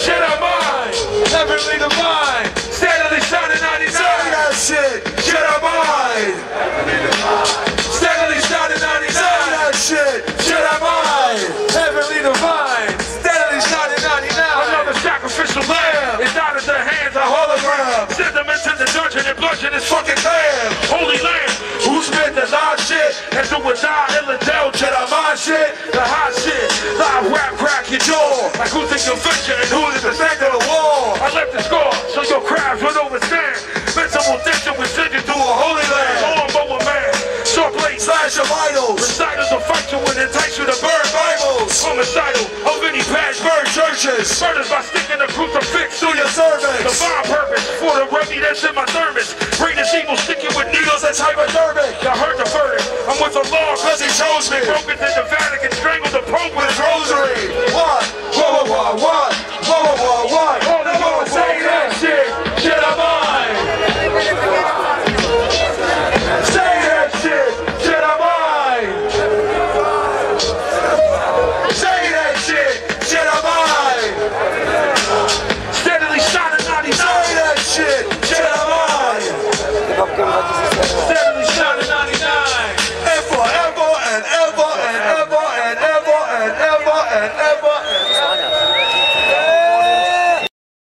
Jedi mind, heavenly divine, steadily shining 99. Say that shit. Jedi mind, steadily shining 99. Say that shit. Jedi mind, heavenly divine, steadily shining 99. Another sacrificial lamb is out of the hands of hologram. Send them into the dungeon and bludgeon his fucking clan. Holy land, who spent the live shit and do or die Illidale, Jedi mind shit, the hot shit, live rap crack your jaw. Like who's the conviction and who's the defend of the war? I left the score so your crabs would overstand. Mental diction will send you to a holy land. On but with man, short blade Slash your vitals. recitals will fight you and entice you to burn Bibles. Homicidal of any past burn churches. Murders by sticking a crucifix Do your cervix. divine purpose for the remedy that's in my thermos. Bring this evil sticking with needles that's hypodermic. I heard the verdict. I'm with the law cause he chose me. Broke into the Vatican, strangled the Pope with his rosary.